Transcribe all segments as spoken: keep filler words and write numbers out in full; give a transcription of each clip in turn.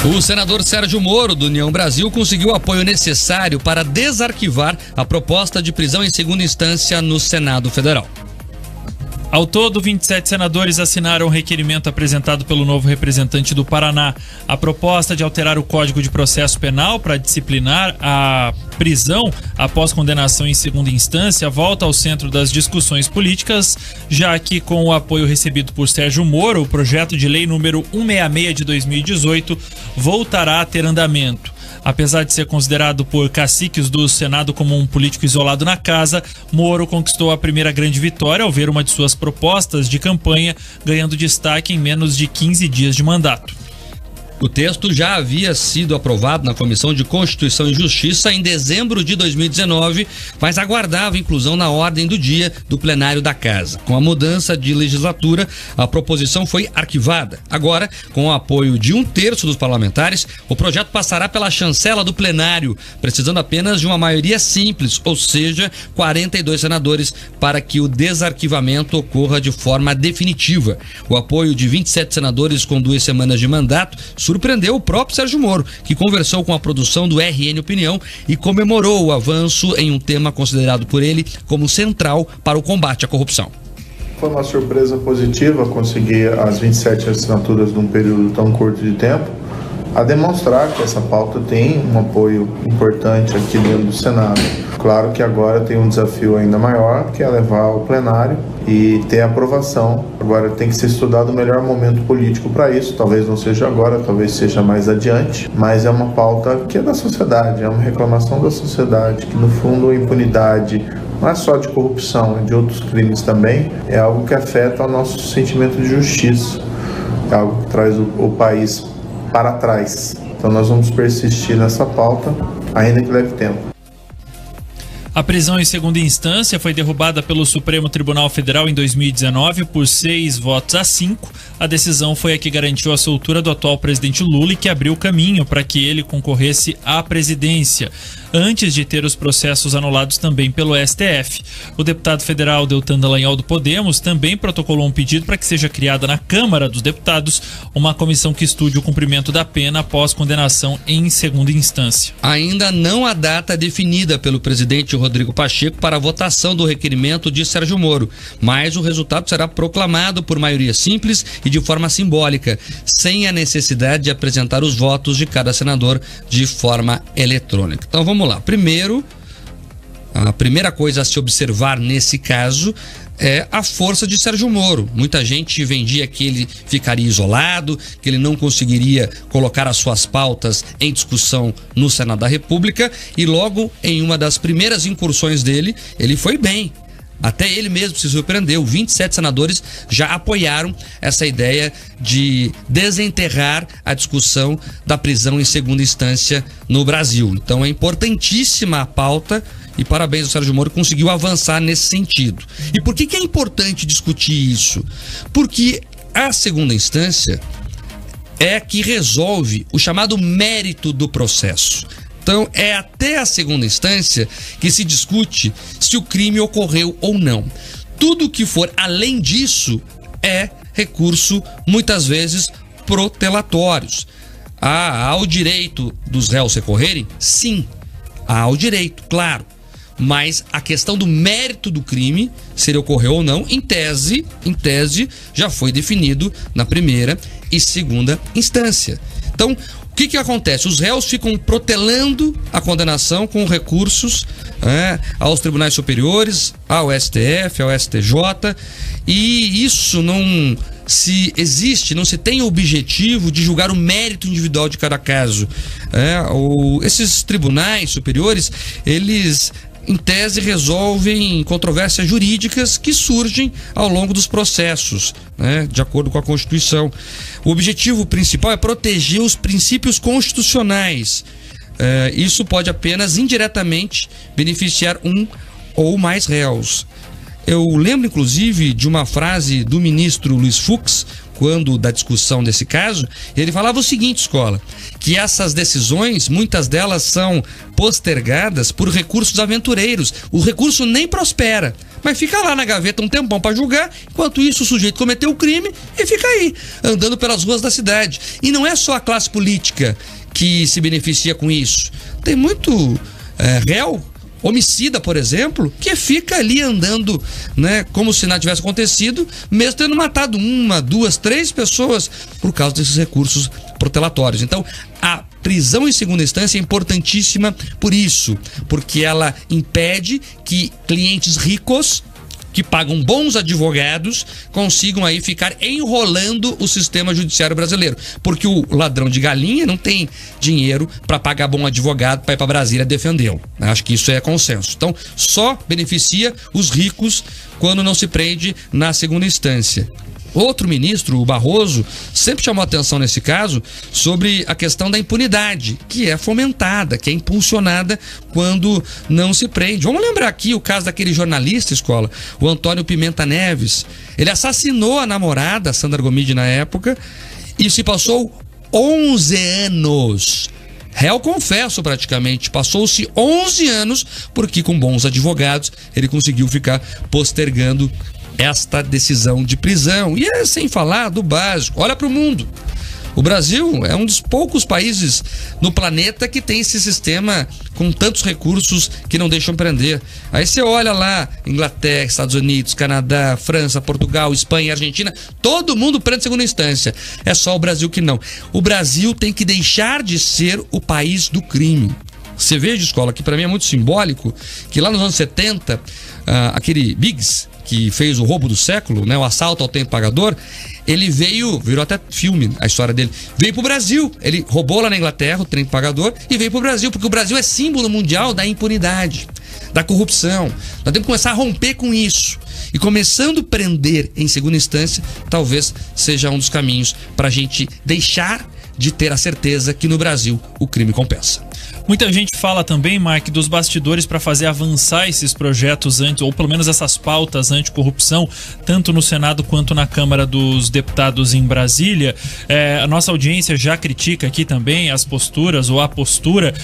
O senador Sérgio Moro, do União Brasil, conseguiu o apoio necessário para desarquivar a proposta de prisão em segunda instância no Senado Federal. Ao todo, vinte e sete senadores assinaram o requerimento apresentado pelo novo representante do Paraná. A proposta de alterar o Código de Processo Penal para disciplinar a prisão após condenação em segunda instância volta ao centro das discussões políticas, já que, com o apoio recebido por Sérgio Moro, o projeto de lei número cento e sessenta e seis de dois mil e dezoito voltará a ter andamento. Apesar de ser considerado por caciques do Senado como um político isolado na casa, Moro conquistou a primeira grande vitória ao ver uma de suas propostas de campanha ganhando destaque em menos de quinze dias de mandato. O texto já havia sido aprovado na Comissão de Constituição e Justiça em dezembro de dois mil e dezenove, mas aguardava inclusão na ordem do dia do plenário da Casa. Com a mudança de legislatura, a proposição foi arquivada. Agora, com o apoio de um terço dos parlamentares, o projeto passará pela chancela do plenário, precisando apenas de uma maioria simples, ou seja, quarenta e dois senadores, para que o desarquivamento ocorra de forma definitiva. O apoio de vinte e sete senadores com duas semanas de mandato surpreendeu o próprio Sérgio Moro, que conversou com a produção do R N Opinião e comemorou o avanço em um tema considerado por ele como central para o combate à corrupção. Foi uma surpresa positiva conseguir as vinte e sete assinaturas num período tão curto de tempo, a demonstrar que essa pauta tem um apoio importante aqui dentro do Senado. Claro que agora tem um desafio ainda maior, que é levar ao plenário e ter a aprovação. Agora tem que ser estudado o melhor momento político para isso, talvez não seja agora, talvez seja mais adiante, mas é uma pauta que é da sociedade, é uma reclamação da sociedade, que no fundo a impunidade não é só de corrupção, é de outros crimes também, é algo que afeta o nosso sentimento de justiça, é algo que traz o, o país para trás. Então nós vamos persistir nessa pauta, ainda que leve tempo. A prisão em segunda instância foi derrubada pelo Supremo Tribunal Federal em dois mil e dezenove por seis votos a cinco. A decisão foi a que garantiu a soltura do atual presidente Lula e que abriu o caminho para que ele concorresse à presidência, antes de ter os processos anulados também pelo S T F. O deputado federal Deltan Dallagnol do Podemos também protocolou um pedido para que seja criada na Câmara dos Deputados uma comissão que estude o cumprimento da pena após condenação em segunda instância. Ainda não há data definida pelo presidente Rodrigo Pacheco para a votação do requerimento de Sérgio Moro, mas o resultado será proclamado por maioria simples e de forma simbólica, sem a necessidade de apresentar os votos de cada senador de forma eletrônica. Então vamos lá. Primeiro, a primeira coisa a se observar nesse caso é a força de Sérgio Moro. Muita gente vendia que ele ficaria isolado, que ele não conseguiria colocar as suas pautas em discussão no Senado da República, e logo em uma das primeiras incursões dele, ele foi bem. Até ele mesmo se surpreendeu. vinte e sete senadores já apoiaram essa ideia de desenterrar a discussão da prisão em segunda instância no Brasil. Então é importantíssima a pauta e parabéns ao Sérgio Moro, conseguiu avançar nesse sentido. E por que que é importante discutir isso? Porque a segunda instância é a que resolve o chamado mérito do processo. Então, é até a segunda instância que se discute se o crime ocorreu ou não. Tudo que for além disso é recurso, muitas vezes, protelatórios. Há, há o direito dos réus recorrerem? Sim, há o direito, claro. Mas a questão do mérito do crime, se ele ocorreu ou não, em tese, em tese, já foi definido na primeira e segunda instância. Então, o que que acontece? Os réus ficam protelando a condenação com recursos é, aos tribunais superiores, ao S T F, ao S T J, e isso não se existe, não se tem o objetivo de julgar o mérito individual de cada caso. É, o, esses tribunais superiores, eles em tese resolvem controvérsias jurídicas que surgem ao longo dos processos, né, de acordo com a Constituição. O objetivo principal é proteger os princípios constitucionais. É, isso pode apenas indiretamente beneficiar um ou mais réus. Eu lembro, inclusive, de uma frase do ministro Luiz Fux, quando da discussão desse caso, ele falava o seguinte, escola, que essas decisões, muitas delas são postergadas por recursos aventureiros. O recurso nem prospera, mas fica lá na gaveta um tempão para julgar, enquanto isso o sujeito cometeu o crime e fica aí, andando pelas ruas da cidade. E não é só a classe política que se beneficia com isso. Tem muito é, réu, homicida, por exemplo, que fica ali andando, né, como se nada tivesse acontecido, mesmo tendo matado uma, duas, três pessoas por causa desses recursos protelatórios. Então, a prisão em segunda instância é importantíssima por isso, porque ela impede que clientes ricos que pagam bons advogados consigam aí ficar enrolando o sistema judiciário brasileiro, porque o ladrão de galinha não tem dinheiro para pagar bom advogado para ir para Brasília defendê-lo. Acho que isso é consenso. Então, só beneficia os ricos quando não se prende na segunda instância. Outro ministro, o Barroso, sempre chamou atenção nesse caso sobre a questão da impunidade, que é fomentada, que é impulsionada quando não se prende. Vamos lembrar aqui o caso daquele jornalista, Escola, o Antônio Pimenta Neves. Ele assassinou a namorada, a Sandra Gomide, na época, e se passou onze anos. Réu confesso praticamente, passou-se onze anos, porque com bons advogados ele conseguiu ficar postergando esta decisão de prisão. E é sem falar do básico. Olha para o mundo. O Brasil é um dos poucos países no planeta que tem esse sistema com tantos recursos que não deixam prender. Aí você olha lá, Inglaterra, Estados Unidos, Canadá, França, Portugal, Espanha, Argentina, todo mundo prende em segunda instância. É só o Brasil que não. O Brasil tem que deixar de ser o país do crime. Você veja, Escola, que para mim é muito simbólico, que lá nos anos setenta, uh, aquele Biggs, que fez o roubo do século, né, o assalto ao tempo pagador, ele veio, virou até filme a história dele, veio pro Brasil. Ele roubou lá na Inglaterra o tempo pagador e veio pro Brasil, porque o Brasil é símbolo mundial da impunidade, da corrupção. Nós temos que começar a romper com isso. E começando a prender em segunda instância, talvez seja um dos caminhos para a gente deixar de ter a certeza que no Brasil o crime compensa. Muita gente fala também, Mark, dos bastidores para fazer avançar esses projetos antes, ou pelo menos essas pautas anticorrupção, tanto no Senado quanto na Câmara dos Deputados em Brasília. É, a nossa audiência já critica aqui também as posturas ou a postura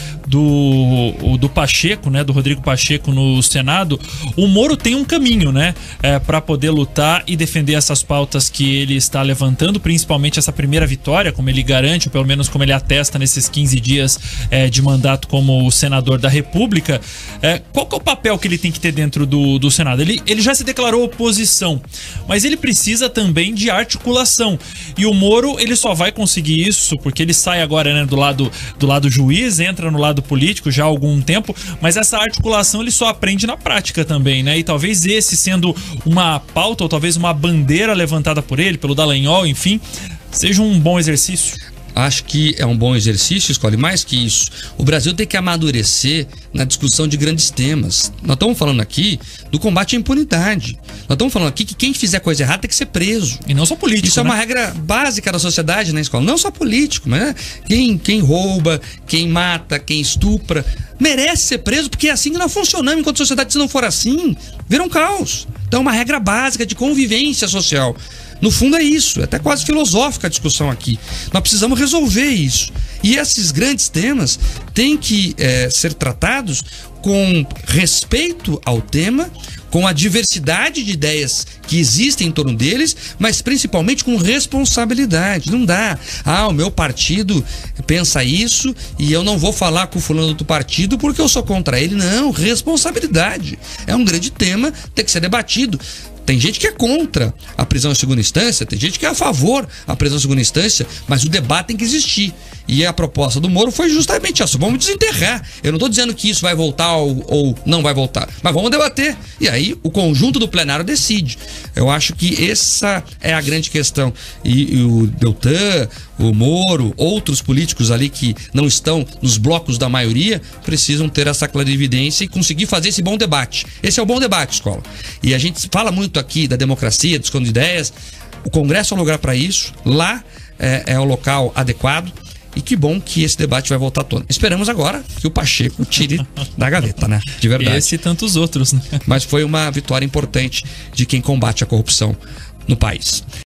do, do Pacheco, né, do Rodrigo Pacheco no Senado. O Moro tem um caminho, né, é, para poder lutar e defender essas pautas que ele está levantando, principalmente essa primeira vitória, como ele garante, ou pelo menos como ele atesta nesses quinze dias é, de mandato como senador da República. É, qual que é o papel que ele tem que ter dentro do, do Senado? Ele, ele já se declarou oposição, mas ele precisa também de articulação. E o Moro, ele só vai conseguir isso porque ele sai agora, né, do lado do lado juiz, entra no lado político já há algum tempo, mas essa articulação ele só aprende na prática também, né? E talvez esse sendo uma pauta ou talvez uma bandeira levantada por ele, pelo Dallagnol, enfim, seja um bom exercício. Acho que é um bom exercício, Escolhe. Mais que isso, o Brasil tem que amadurecer na discussão de grandes temas. Nós estamos falando aqui do combate à impunidade. Nós estamos falando aqui que quem fizer coisa errada tem que ser preso. E não só político, Isso né? é uma regra básica da sociedade na escola. Não só político, mas né? quem, quem rouba, quem mata, quem estupra, merece ser preso, porque é assim que nós funcionamos enquanto sociedade. Se não for assim, vira um caos. Então é uma regra básica de convivência social. No fundo é isso, é até quase filosófica a discussão aqui. Nós precisamos resolver isso. E esses grandes temas têm que é, ser tratados com respeito ao tema, com a diversidade de ideias que existem em torno deles, mas principalmente com responsabilidade. Não dá, ah, o meu partido pensa isso e eu não vou falar com o fulano do partido porque eu sou contra ele. Não, responsabilidade. É um grande tema, tem que ser debatido. Tem gente que é contra a prisão em segunda instância, tem gente que é a favor da prisão em segunda instância, mas o debate tem que existir. E a proposta do Moro foi justamente essa: vamos desenterrar. Eu não estou dizendo que isso vai voltar ou, ou não vai voltar, mas vamos debater. E aí o conjunto do plenário decide. Eu acho que essa é a grande questão. E, e o Deltan, o Moro, outros políticos ali que não estão nos blocos da maioria, precisam ter essa clarividência e conseguir fazer esse bom debate. Esse é o bom debate, Escola. E a gente fala muito aqui da democracia, discussão de ideias. O Congresso é um lugar para isso. Lá é, é o local adequado. E que bom que esse debate vai voltar à tona. Esperamos agora que o Pacheco tire da gaveta, né? De verdade. Esse e tantos outros, né? Mas foi uma vitória importante de quem combate a corrupção no país.